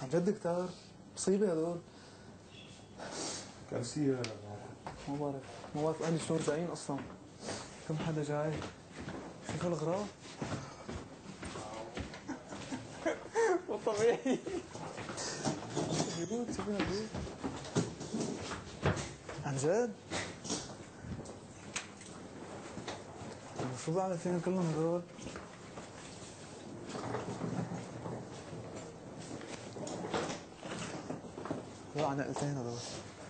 عن جد كتار مصيبة هدول. كارثية. ما بعرف أهل الشهور جايين أصلا. كم حدا جاي؟ شوف الغراب. مو طبيعي. بيموت شوفي هدول. عن جد؟ شو بعمل فيهم كلهم هدول؟ هدول على نقلتين هدول.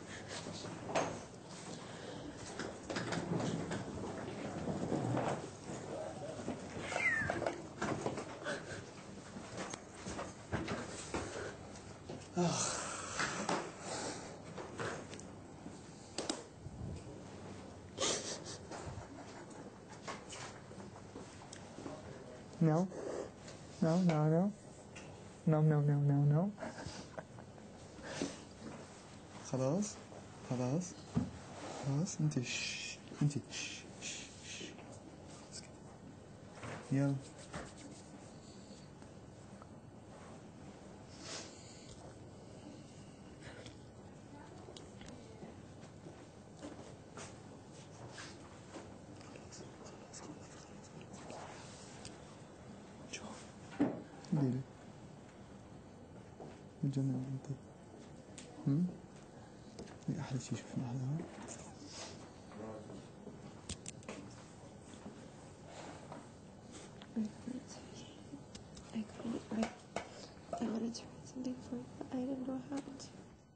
No. No, no, no. No, no, no, no, no. خلاص خلاص خلاص انت انت يلا. شوف ديري بتجنن انت. ايه احلى شي شفنا هذا. I couldn't. I wanted to write something for you, but I didn't know how to.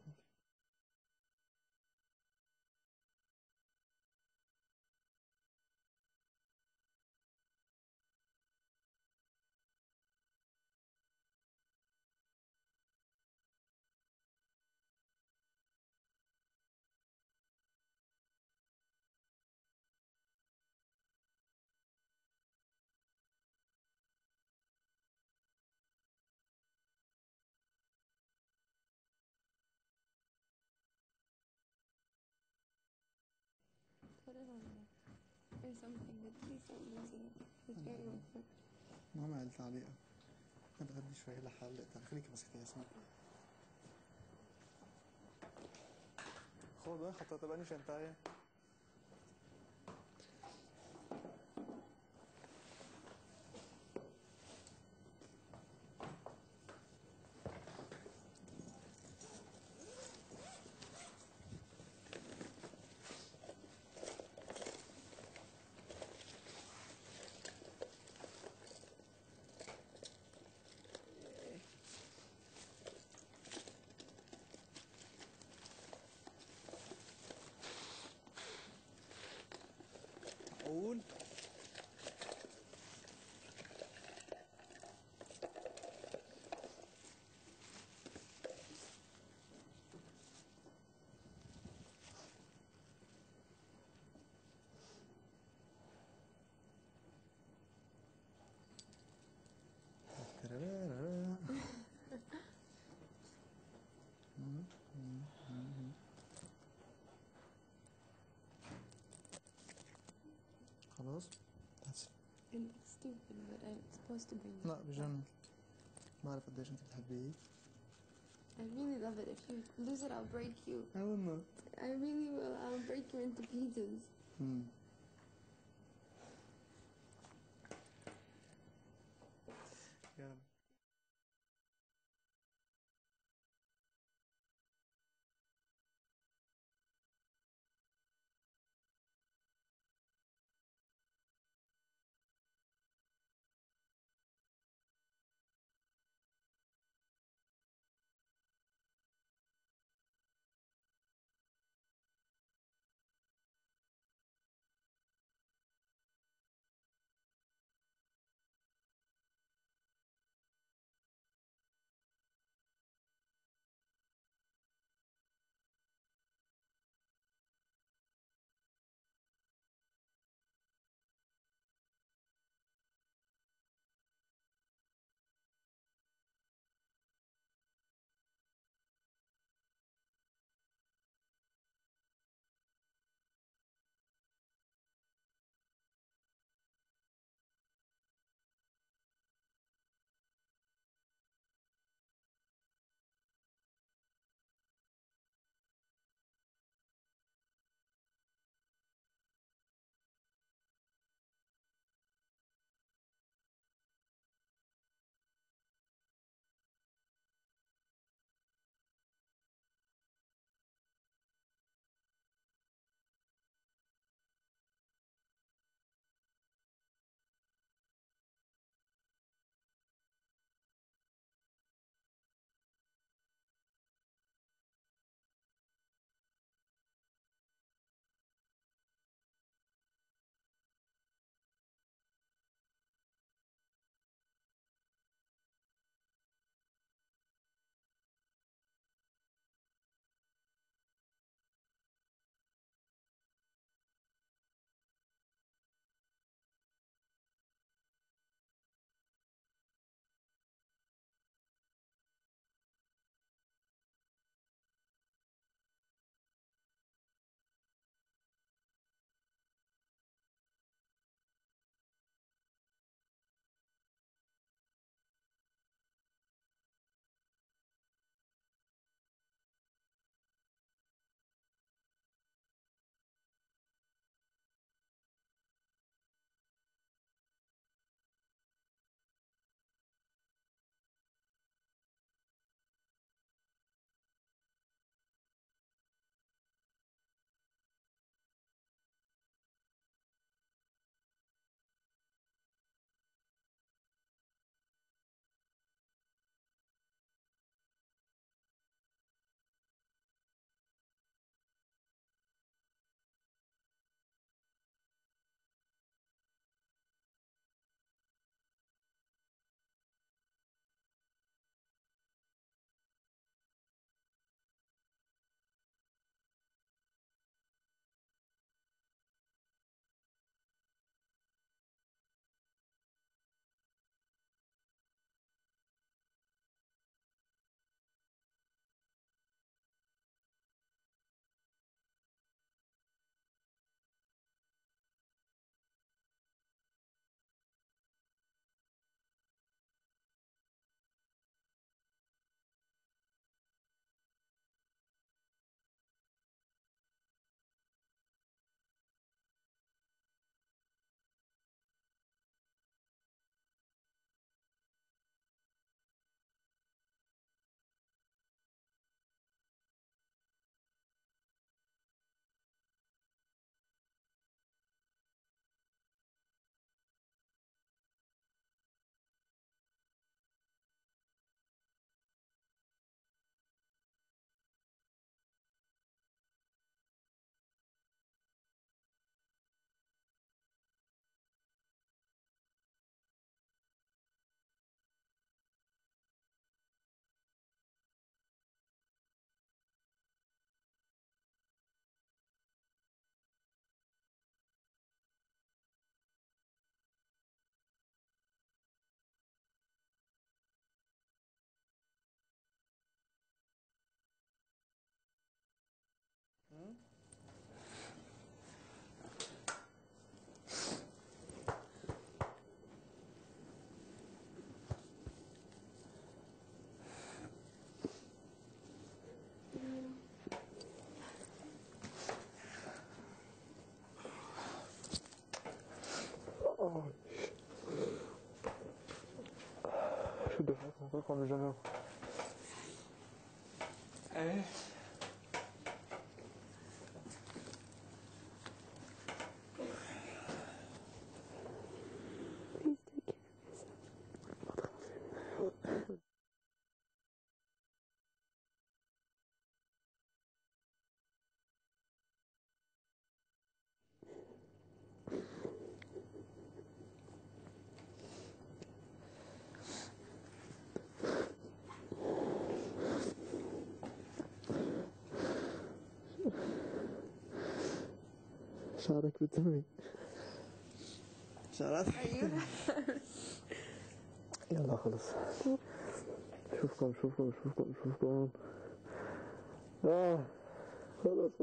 Put it on there. Or something, but please don't lose it. It's very important. ما عملت تعليقة. أنا بغني شوي لحالي. خليكي مسكتي يا اسماء. خذ وين حطيتها بأني شنطاية؟ معقول؟ خلاص؟ It looks stupid, but I'm supposed to bring it. لا بجنن. بعرف قديش انت بتحبيه. I really love it. If you lose it, I'll break you. I will not. I really will. I'll break you into pieces. يلا. شدوا حياتكم طلقوا من الجنوب. ايه Please take care of yourself. شعرك بالدمي. شعرك أيوه. يلا خلص. شوفكم خلاص.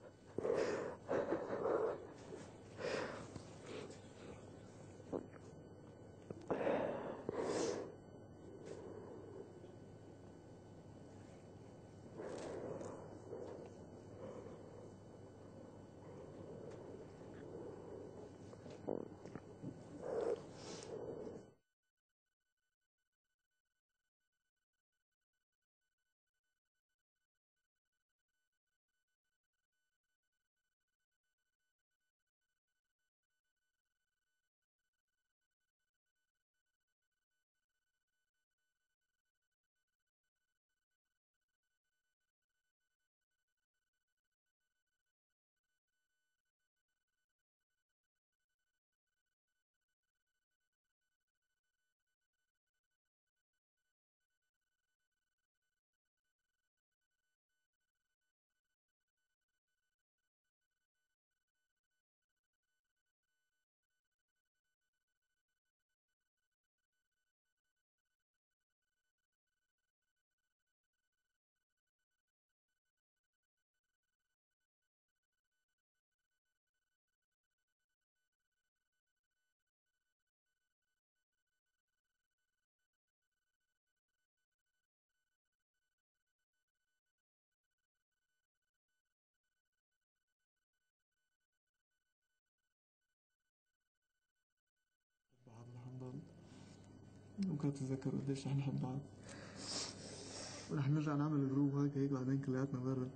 بعض الحمضان ممكن تتذكروا قديش رح نحب بعض ورح نرجع نعمل جروب هيك بعدين كلياتنا برا.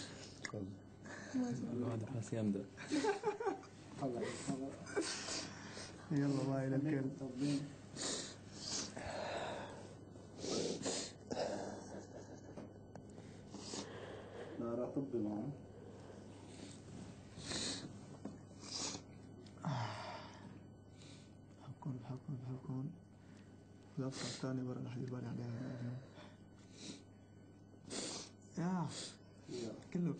الواحد راس يمدى. يلا باي للكل. لا راح طبي معه. بحبكم لابسة الثانية برا رح يدير بالي عليها. يا كله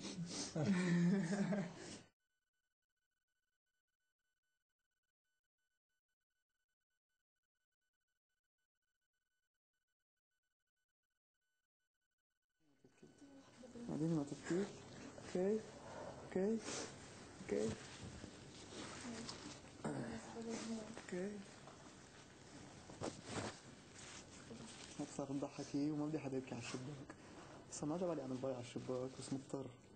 بعدين ما تبكي. اوكي اوكي اوكي اوكي. هيك صار تضحكي وما بدي حدا يبكي على الشباك. بس ما جا بالي اعمل باي على الشباك بس مضطر.